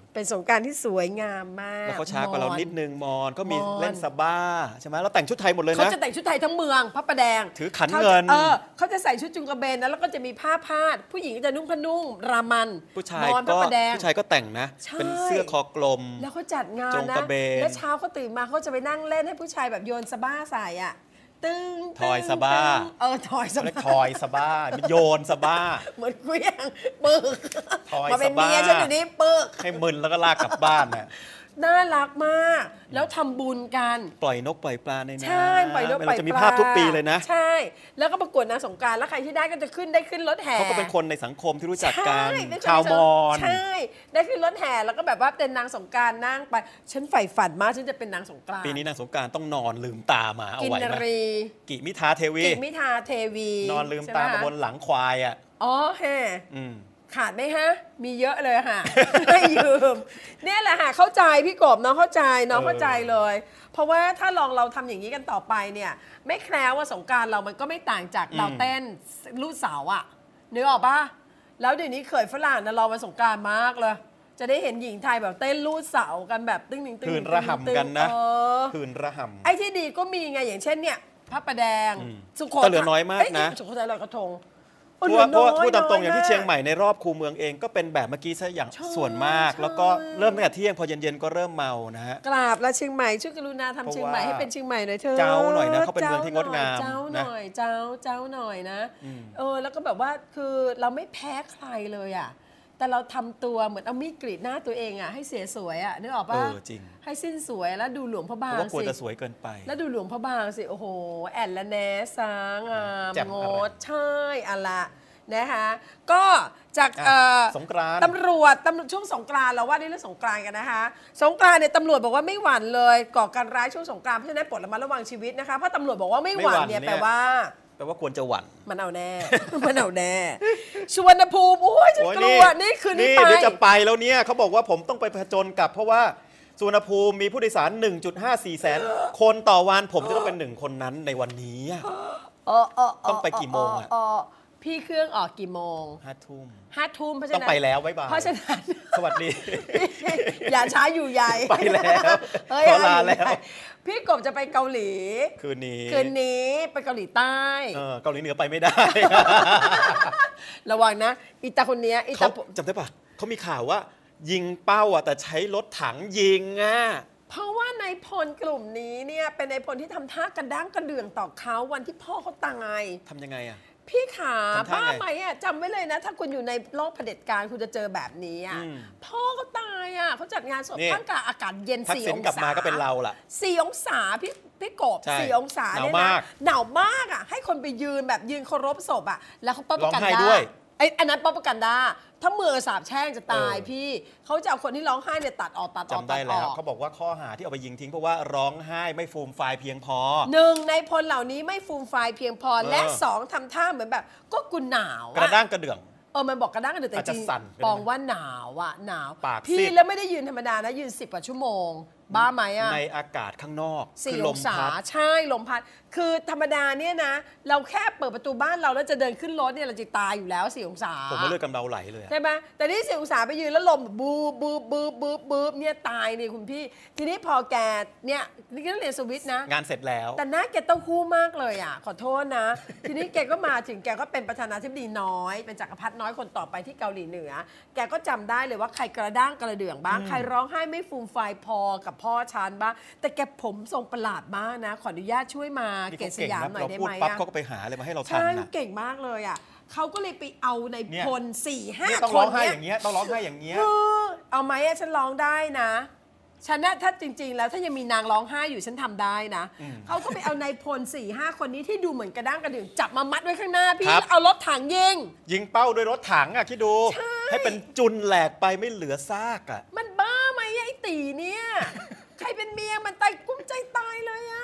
เป็นสงกรานต์ที่สวยงามมากแล้วเขาช้ากว่าเรานิดนึงมอนก็มีมอนเล่นซาบ้าใช่ไหมแล้วแต่งชุดไทยหมดเลยเขานะจะแต่งชุดไทยทั้งเมืองพระประแดงถือขันขาจะเงินเออเขาจะใส่ชุดจุงกระเบนนะแล้วก็จะมีผ้าพาด ผู้หญิงก็จะนุ่งผ้านุ่งรามันผู้ชายมอนพก็ระประแดงผู้ชายก็แต่งนะใช่เป็นเสื้อคอกลมแล้วเขาจัดงานจงนะกระเบนแล้วเช้าเขาตื่นมาเขาจะไปนั่งเล่นให้ผู้ชายแบบโยนสบ้าใส่อ่ะตึ้งทอยตึ้งสบ้าตึ้งเออทอยสเรียกบ้าทอยซาบ้าโยนซาบ้าเหมือนเกวียงปึกทอยมาเป็นสบ้าเมียฉันอยู่นี่ปึกให้มึนแล้วก็ลากกลับบ้านน่ะน่ารักมาก แล้วทำบุญกันปล่อยนกปล่อยปลาในน้ำใช่ปล่อยนกปล่อยปลาเราจะมีภาพทุกปีเลยนะใช่ แล้วก็ประกวดนางสงกรานต์แล้วใครที่ได้ก็จะขึ้นได้ขึ้นรถแห่เขาก็เป็นคนในสังคมที่รู้จักกันใช่เป็นคนชาวมอญใช่ ได้ขึ้นรถแห่แล้วก็แบบว่าเป็นนางสงกรานต์นั่งไป ฉันใฝ่ฝันมากฉันจะเป็นนางสงกรานต์ปีนี้นางสงกรารต้องนอนลืมตามาเอากินไว้นไหมรีกิมิทาเทวีกิมิทาเทวีนอนลืมใช่ตาไหมาบนหลังควายอ่ะอ๋อแห่อืมขาดไหมฮะ มีเยอะเลยค่ะ ให้ยืมเนี่ยแหละค่ะเข้าใจพี่กบน้องเข้าใจน้องเออเข้าใจเลย เพราะว่าถ้าลองเราทำอย่างนี้กันต่อไปเนี่ยไม่แคล้วว่าสงกรารเรามันก็ไม่ต่างจากเราเต้นลูดเสาอะนึกออกปะแล้วเดี๋ยวนี้เขยฝรั่งนะเรามาสงกรารมากเลย จะได้เห็นหญิงไทยแบบเต้นลูดเสากันแบบตึ้งตึ้งตึ้งคืนระห่ำกันนะเออคืนระห่ำไอ้ที่ดีก็มีไงอย่างเช่นเนี่ยพระประแดงอืมสุโขแต่เหลือน้อยมากนะเสุโขทัยลอยกระทงเพราะว่าเพราะว่าพูดตามตรงน้อย่างที่เชียงใหมากม่ในรอบคูเมืองเองก็เป็นแบบเมื่อกี้ซะอย่างใช่ส่วนมากใช่แล้วก็เริ่มตั้งแต่เที่ยงพอเย็นๆก็เริ่มเมานะฮะกราบและเชียงใหม่ช่วยกรุณาทำเชียงใหม่ให้เป็นเชียงใหม่หน่อยเถอะเจ้าหน่อยนะเขาเป็นเมืองที่งดงามเจ้าหนะน่อยเจ้าเจ้าหน่อยนะอืมเออแล้วก็แบบว่าคือเราไม่แพ้ใครเลยอ่ะแต่เราทำตัวเหมือนเอามีดกรีดหน้าตัวเองอ่ะให้เสียสวยอ่ะนึกออกเอปะอจริงให้สิ้นสวยแล้วดูหลวงพระเพบางราะว่ากลัวสิจะสวยเกินไปแล้วดูหลวงพระบางสิโอ้โหแอนละแนสางงามแจ่มงอะไรดใช่อะละนะคะก็จากอ่ะเอ่อสงกรานต์ตำรวจตำรวจช่วงสงกรานต์เราว่าในเรื่องสงกรานต์กันนะคะสงกรานต์เนี่ยตำรวจบอกว่าไม่หวั่นเลยก่อการร้ายช่วงสงกรานต์เพราะฉะนั้นโปรดระมัดระวังชีวิตนะคะเพราะตำรวจบอกว่าไม่หวั่นเนี่ยไม่หวั่นเนี่ยแปลว่าแปลว่าควรจะหวั่นมันเอาแน่ มันเอาแน่ชวนภูมิโอ้ยฉันโอ้ยกลัวนี่คืนนี้ไปเดี๋ยวจะไปแล้วเนี่ยเขาบอกว่าผมต้องไปผจญกับ เพราะว่าสุวรรณภูมิมีผู้โดยสาร หนึ่งจุดห้าสี่ แสนคนต่อวันผมจะต้องเป็นหนึ่งคนนั้นในวันนี้อะเออเออเต้องไปกี่โมงอะเเพี่เครื่องออกกี่โมงห้าทุ่มห้าทุ่มเพราะฉะต้องนั้นไปแล้วบ๊ายบายเพราะฉะนั้นสวัสดีอย่าช้าอยู่ใหญ่ไปแล้วเฮ้ยขอลาอย่อยู่แล้วใหญ่พี่กบจะไปเกาหลีคืนนี้คืนนี้ไปเกาหลีใต้เออเกาหลีเหนือไปไม่ได้ระวังนะอีตาคนเนี้ยอีเขาตาจำได้ปะเขามีข่าวว่า ยิงเป้าอ่ะแต่ใช้รถถังยิงอ่ะเพราะว่านายพลกลุ่มนี้เนี่ยเป็นนายพลที่ทำท่ากระด้างกระเดื่องต่อเขาวันที่พ่อเขาตายทำยังไงอ่ะพี่ขาทำท่าบ้าไงไหมอ่ะจำไว้เลยนะ ถ้าคุณอยู่ในโลกเผด็จการคุณจะเจอแบบนี้อ่ะอืมพ่อเขาตายอ่ะเขาจัดงานศพนี่ท่ามกลางอากาศเย็นทักสี่ษิอณงกลับศามาก็เป็นเราล่ะสี่องศาพี่พี่กบใช่สี่องศาหนาวเนี่ยนะมากหนาวมากอ่ะให้คนไปยืนแบบยืนเคารพศพอ่ะแล้วเขาป้องร้องกันไห้ได้ด้วยไอ้อันนั้นป้องกันได้ถ้าเมืองสาบแช่งจะตายเออพี่เขาจะเอาคนที่ร้องไห้เนี่ยตัดออกตัดออกจำตัได้ดอแล้วอกเขาบอกว่าข้อหาที่เอาไปยิงทิ้งเพราะว่าร้องไห้ไม่ฟูมไฟายเพียงพอหนึ่งในพลเหล่านี้ไม่ฟูมไฟายเพียงพอเออและสองทำท่าเหมือนแบบ ก็กูหนาวกระอะด้างกระเดื่องเออมันบอกกระด้างกระเดือกแต่อาจจจะริงสั่นก็ได้ปองว่าหนาวอะหนาวปากซีพี่ดแล้วไม่ได้ยืนธรรมดานะยืนสิบกว่าชั่วโมง บ้าไหมอะในอากาศข้างนอกสี่คือลอมงศาพัดใช่ลมพัด คือธรรมดาเนี่ยนะ เราแค่เปิดประตูบ้านเราแล้วจะเดินขึ้นรถเนี่ยเราจะตายอยู่แล้วสี่องศาผมก็เลือดกำเดาไหลเลยอะใช่ไหมแต่นี่สี่องศาไปยืนแล้วลมแบบบูบบูบบูบบูบบูบเนี่ยตายนี่คุณพี่ ทีนี้พอแกเนี่ยนี่ก็เรียนสวิตนะงานเสร็จแล้วแต่หน้าแกเต้าหู้มากเลยอ่ะขอโทษนะ ทีนี้แกก็มาถึงแกก็เป็นประธานาธิบดีน้อย เป็นจักรพรรดิน้อยคนต่อไปที่เกาหลีเหนือ แกก็จำได้เลยว่าใครกระด้างกระเดื่องบ้างใครร้องไห้ไม่ฟูมไฟายพอกับพ่อฉันบ้างแต่แกผมทรงประหลาดมากนะ ขออนุญาตช่วยมานี่เกเขาตสเก่งยามนะหน่อยเราได้พูดไหมปั๊บอะเขาก็ไปหาอะไรมาให้เราทันใช่นะเก่งมากเลยอ่ะเขาก็เลยไปเอาในเนี่ยพลสี่ห้านี่ต้องคร้อน งไห้เนี่อย ย่างเงี้ยต้องร้องไห้อย่างเงี้ยคือเอาไหมอะฉันร้องได้นะ ฉันนะถ้าจริง ๆ แล้วถ้ายังมีนางร้องไห้อยู่ฉันทำได้นะอืมเขาก็ไปเอานายพลสี่ห้าคนนี้ที่ดูเหมือนกระด้างกระเดื่องจับมามัดไว้ข้างหน้าพี่ครับแล้วเอารถถังยิงยิงเป้าด้วยรถถังอ่ะคิดดูใช่ให้เป็นจุนแหลกไปไม่เหลือซากอ่ะมันบ้าไหมไอ้ตีเนี่ย ใครเป็นเมียมันตายกุ้มใจตายเลยอะ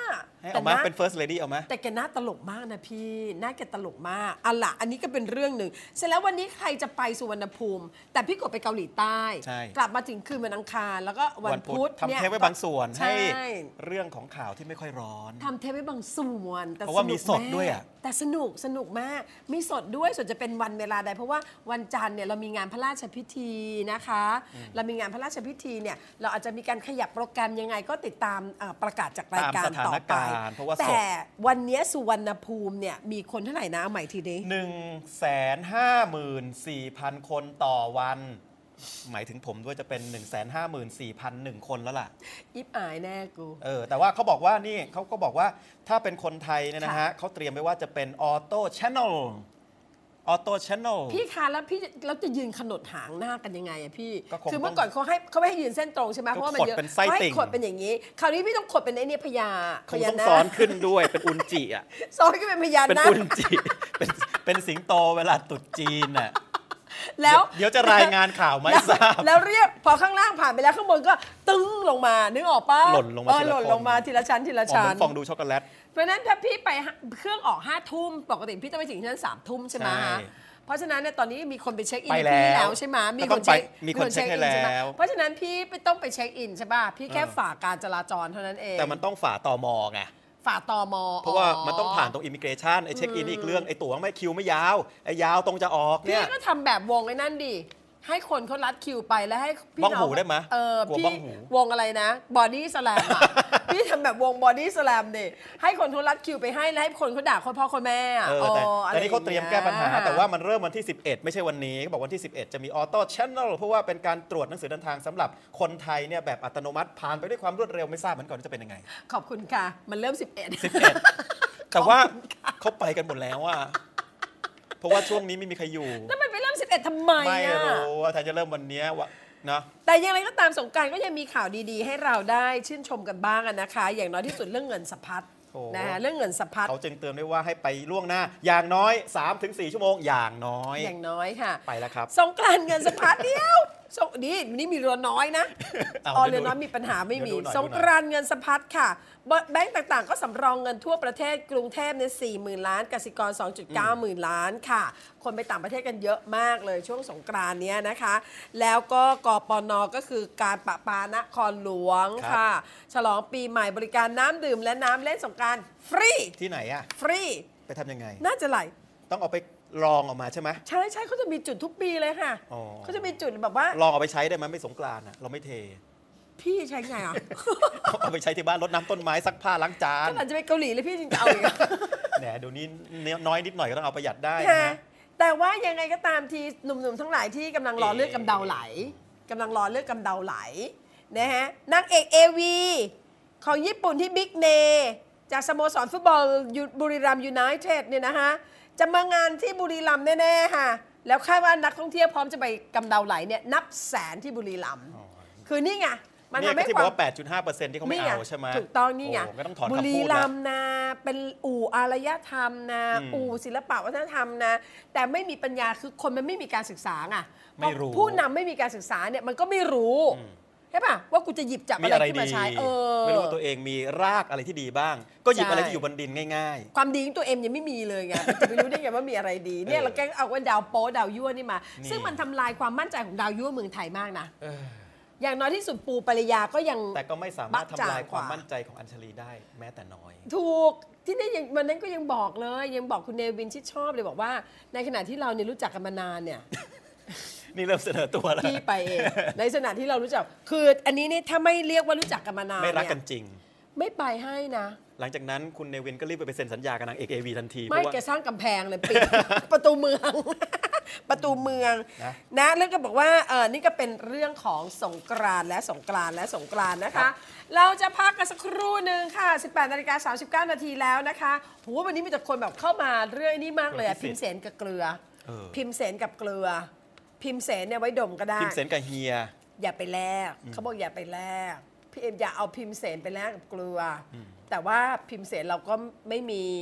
ให้เอามาเป็น first lady เอามาแต่แกหน้าตลกมากนะพี่หน้าแกตลกมากเอาล่ะอันนี้ก็เป็นเรื่องหนึ่งเสร็จแล้ววันนี้ใครจะไปสุวรรณภูมิแต่พี่กดไปเกาหลีใต้กลับมาถึงคืนวันอังคารแล้วก็วันพุธทำเทปไว้บางส่วนให้เรื่องของข่าวที่ไม่ค่อยร้อนทำเทปไว้บางส่วนแต่เพราะว่ามีสดด้วยอ่ะแต่สนุกสนุกมากมีสดด้วยส่วนจะเป็นวันเวลาใดเพราะว่าวันจันทร์เนี่ยเรามีงานพระราชพิธีนะคะเรามีงานพระราชพิธีเนี่ยเราอาจจะมีการขยับโปรแกรมยังไงก็ติดตามประกาศจากรายการต่อไปแต่วันนี้สุวรรณภูมิเนี่ยมีคนเท่าไหร่นะเอาใหม่ทีนี้หนึ่งแสนห้าหมื่นสี่พันคนต่อวันหมายถึงผมด้วยจะเป็น หนึ่งแสนห้าหมื่นสี่พันหนึ่ง คนแล้วล่ะอิบอายแน่กูเออแต่ว่าเขาบอกว่านี่เขาก็บอกว่าถ้าเป็นคนไทยเนี่ยนะฮะเขาเตรียมไว้ว่าจะเป็นออโต้ชแนลออโต้ชแนลพี่คะแล้วพี่เราจะยืนขนดหางหน้ากันยังไงอะพี่คือเมื่อก่อนเขาให้เขาไม่ให้ยืนเส้นตรงใช่ไหมเพราะว่ามันเยอะให้ขดเป็นอย่างนี้คราวนี้พี่ต้องขดเป็นไอ้นี่พญาพญานาคซ้อนขึ้นด้วยเป็นอุนจิอะซ้อนขึ้นเป็นพญานาคเป็นอุนจิเป็นเป็นสิงโตเวลาตรุษจีนอะแล้วเดี๋ยวจะรายงานข่าวไม่ทราบแล้วเรียกพอข้างล่างผ่านไปแล้วข้างบนก็ตึ้งลงมานึกออกปะหล่นลงมาหล่นลงมาทีละชั้นทีละชั้นฟองดูช็อกโกแลตเพราะนั้นถ้าพี่ไปเครื่องออกห้าทุ่มปกติพี่ต้องไปถึงชั้นสามทุ่มใช่ไหมเพราะฉะนั้นเนี่ยตอนนี้มีคนไปเช็คอินพี่แล้วใช่ไหมมีคนเช็คมีคนเช็คให้แล้วเพราะฉะนั้นพี่ไม่ต้องไปเช็คอินใช่ป่ะพี่แค่ฝ่าการจราจรเท่านั้นเองแต่มันต้องฝ่าตม.ไงฝ่าตม. เพราะว่ามันต้องผ่านตรงอิมิเกรชันไอเช็คอินอีกเรื่องไอตั๋วไม่คิวไม่ยาวไอยาวตรงจะออกเนี่ยพี่ก็ทำแบบวงไอ้นั่นดิให้คนเขารัดคิวไปแล้วให้พี่น้องบ้องหูได้ไหมเออพี่วงอะไรนะบอดี้สแลมอ่ะพี่ทำแบบวงบอดี้สแลมดิให้คนเขารัดคิวไปให้แล้วให้คนเขาด่าคนพ่อคนแม่อ่ะเออแต่แต่นี่เขาเตรียมแก้ปัญหาแต่ว่ามันเริ่มวันที่สิบเอ็ดไม่ใช่วันนี้เขาบอกวันที่สิบเอ็ดจะมีออโต้ชแนลเพราะว่าเป็นการตรวจหนังสือเดินทางสำหรับคนไทยเนี่ยแบบอัตโนมัติผ่านไปด้วยความรวดเร็วไม่ทราบเหมือนกันจะเป็นยังไงขอบคุณค่ะมันเริ่มสิบเอ็ดสิบเอ็ดแต่ว่าเขาไปกันหมดแล้วอ่ะเพราะว่าช่วงนี้ไม่มีใครอยู่แล้วมันไปเริ่มสิบเอ็ดทำไมไม่รู้ว่าถ้าจะเริ่มวันนี้วะนะแต่อย่างไรก็ตามสงกรานต์ก็ยังมีข่าวดีๆให้เราได้ชื่นชมกันบ้างนะคะอย่างน้อยที่สุดเรื่องเงินสะพัดนะฮะเรื่องเงินสะพัดเขาจึงเตือนด้วยว่าให้ไปล่วงหน้าอย่างน้อย สามถึงสี่ ชั่วโมงอย่างน้อยอย่างน้อยค่ะไปแล้วครับสงกรานต์เงินสะพัดเดียวนี่นี่มีเรือน้อยนะอ๋อเรือน้อยมีปัญหาไม่มีสงกรานต์เงินสะพัดค่ะแบงก์ต่างๆก็สำรองเงินทั่วประเทศกรุงเทพเนี่ยสี่หมื่นล้านกสิกร สองจุดเก้า หมื่นล้านค่ะคนไปต่างประเทศกันเยอะมากเลยช่วงสงกรานต์เนี้ยนะคะแล้วก็กปน.ก็คือการประปานครหลวงค่ะฉลองปีใหม่บริการน้ำดื่มและน้ำเล่นสงกรานต์ฟรีที่ไหนอะฟรีไปทำยังไงน่าจะไหลต้องเอาไปลองออกมาใช่ไหมใช่ใช่เขาจะมีจุดทุกปีเลยค่ะเขาจะมีจุดแบบว่าลองเอาไปใช้ได้ไหมไม่สงกรานต์อะเราไม่เทพี่ใช้ไงอ่ะเอาไปใช้ที่บ้านรดน้ำต้นไม้ซักผ้าล้างจานก็อาจจะไปเกาหลีเลยพี่จริงจะเอาอีกแหนเดี๋ยวนี้น้อยนิดหน่อยก็ต้องเอาประหยัดได้นะแต่ว่ายังไงก็ตามทีหนุ่มๆทั้งหลายที่กำลังรอเลือกกำเดาไหลกำลังรอเลือกกำเดาไหลนะฮะนางเอกเอวีของญี่ปุ่นที่บิ๊กเนจากสโมสรฟุตบอลบุรีรัมย์ยูไนเต็ดเนี่ยนะฮะจะมางานที่บุรีรัมย์แน่ๆค่ะแล้วคาดว่านักท่องเที่ยวพร้อมจะไปกำเดาไหลเนี่ยนับแสนที่บุรีรัมย์คือนี่ไงมันทำให้ที่บอกว่า แปดจุดห้าเปอร์เซ็นต์ ที่เขาไม่เอาใช่ไหมถูกต้องนี่ไงบุรีรัมย์นะเป็นอู่อารยธรรมนะอู่ศิลปวัฒนธรรมนะแต่ไม่มีปัญญาคือคนมันไม่มีการศึกษาไงไม่รู้ผู้นำไม่มีการศึกษาเนี่ยมันก็ไม่รู้ใช่ป่ะว่ากูจะหยิบจับอะไรขึ้นมาใช้เออไม่รู้ว่าตัวเองมีรากอะไรที่ดีบ้างก็หยิบอะไรที่อยู่บนดินง่ายๆความดีของตัวเองยังไม่มีเลยไงจะไม่รู้ได้ไงว่ามีอะไรดีเนี่ยเราแกเอาว่าดาวโป๊ดาวยั่วนี่มาซึ่งมันทำลายความมั่นใจของดาวยั่วเมืองไทยมากนะอย่างน้อยที่สุดปูปริยาก็ยังแต่ก็ไม่สามารถทำลายความมั่นใจของอัญชลีได้แม้แต่น้อยถูกที่นี่ยังวันนั้นก็ยังบอกเลยยังบอกคุณเนวินชิดชอบเลยบอกว่าในขณะที่เราเนี่ยรู้จักกันมานานเนี่ยนี่เริ่มเสนอตัวแล้วพี่ไปเองในขณะที่เรารู้จักคืออันนี้เนี่ยถ้าไม่เรียกว่ารู้จักกันมานานไม่รักกันจริงไม่ไปให้นะหลังจากนั้นคุณเนวินก็รีบไปเซ็นสัญญากับนางเอกเอวีทันทีไม่แกสร้างกำแพงเลยปิดประตูเมืองประตูเมืองนะแล้วก็บอกว่าเออนี่ก็เป็นเรื่องของสงกรานต์และสงกรานต์และสงกรานต์นะคะเราจะพักกันสักครู่หนึ่งค่ะ สิบแปดนาฬิกาสามสิบเก้านาทีแล้วนะคะโหวันนี้มีแต่คนแบบเข้ามาเรื่องนี้มากเลยพิมเสนกับเกลือพิมเสนกับเกลือพิมเสนเนี่ยไว้ดมก็ได้พิมเสนกับเฮียอย่าไปแลกเขาบอกอย่าไปแลกพี่เอ็มอย่าเอาพิมเสนไปแลกกับเกลือแต่ว่าพิมเสนเราก็ไม่มี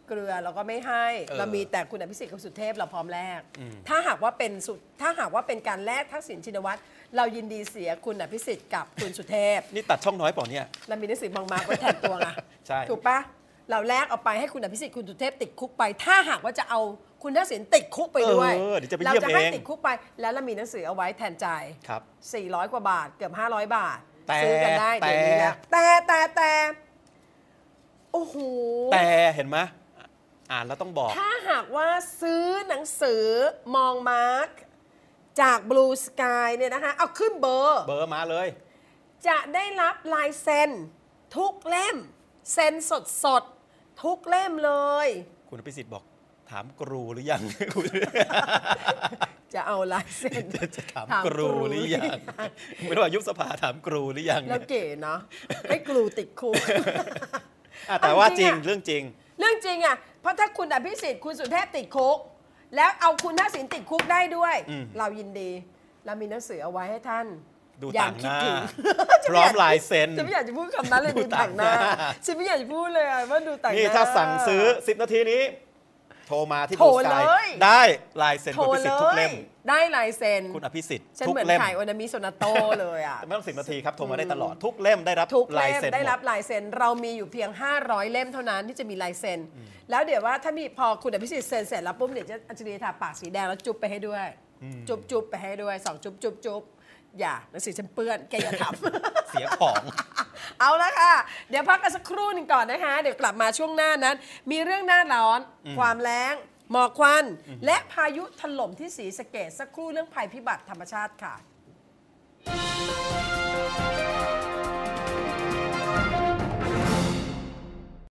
เกลือเราก็ไม่ให้เออเรามีแต่คุณอภิสิทธิ์กับสุเทพเราพร้อมแลกอืมถ้าหากว่าเป็นสุถ้าหากว่าเป็นการแลกทักษิณชินวัตรเรายินดีเสียคุณอภิสิทธิ์กับคุณสุเทพนี่ตัดช่องน้อยเปล่าเนี่ยเรามีหนังสือบางมาไว้แทนตัวไงใช่ถูกปะเราแลกเอาไปให้คุณอภิสิทธิ์คุณสุเทพติดคุกไป ถ้าหากว่าจะเอาคุณทักษิณติดคุกไปด้วยเออเดี๋ยวจะไปเราเยี่ยมจะเอให้งติดคุกไป แล้วเรามีหนังสือเอาไว้แทนใจายครับสี่ร้อยกว่าบาทเกือบห้าร้อยบาทแต่ซื้อกันได้แต่เดี๋ยวนี้แล้วแต่แต่แต่โอ้โหแต่เห็นไหมอ่านแล้วต้องบอกถ้าหากว่าซื้อหนังสือมองมาร์กจาก Blue Sky เนี่ยนะคะเอาขึ้นเบอร์เบอร์มาเลยจะได้รับลายเซ็นทุกเล่ม เซ็นสดสดๆทุกเล่มเลยคุณอภิสิทธิ์บอกถามครูหรือยัง คุณจะเอาลายเซ็นจะจะถามถามครูหรือยังไม่รู้ว่ายุบสภาถามครูหรือยังแล้วเก๋เนาะให้กลูติดคุกอ่ะแต่ว่าจริงเอาจริงอะเรื่องจริงเรื่องจริงอ่ะ เพราะถ้าคุณอภิสิทธิ์คุณสุเทพติดคุก แล้วเอาคุณทักษิณติดคุกได้ด้วยอืมเรายินดี เรามีหนังสือเอาไว้ให้ท่านดูอย่ต่างหน้าคิดถึงพร้อมลายเซ็นจะไม่อยากจะพูดคำนั้นเลยดูดูต่างหน้าต่างหน้าฉันไม่อยากจะพูดเลยอะว่าดูต่างหน้านี่นี่ถ้าสั่งซื้อสิบนาทีนี้ โทรมาที่โทรบูสกายเลยได้ลายเซ็นโทรคุณอภิสิทธิ์เลทุกยเล่มได้ลายเซ็นคุณอภิสิทธิ์ฉันทุกเหมือนเล่มขายโอนามิโซนาโตเลยอ่ะไม่ต้องสิบนาทีครับ โทรมาได้ตลอด ทุกเล่มได้รับทุกลายเล่มเซ็นได้รับหมลายเซ็นเรามีอยู่เพียง ห้าร้อย เล่มเท่านั้นที่จะมีลายเซ็นแล้วเดี๋ยวว่าถ้ามีพอคุณอภิสิทธิ์เซ็นเสร็จแล้วปุ๊บเดี๋ยวจะอัญชลีทาปากสีแดงแล้วจุ๊บไปให้ด้วย จุ๊บจุ๊บไปให้ด้วยสองจุ๊บจุ๊บจุ๊บอย่าหนังสือฉันเปื้อนแกอย่าทำเสียของเอาละค่ะ เดี๋ยวพักกันสักครู่หนึ่งก่อนนะคะ เดี๋ยวกลับมาช่วงหน้านั้น มีเรื่องหน้าร้อน ความแล้ง หมอกควัน และพายุถล่มที่ศรีสะเกษสักครู่เรื่องภัยพิบัติธรรมชาติค่ะ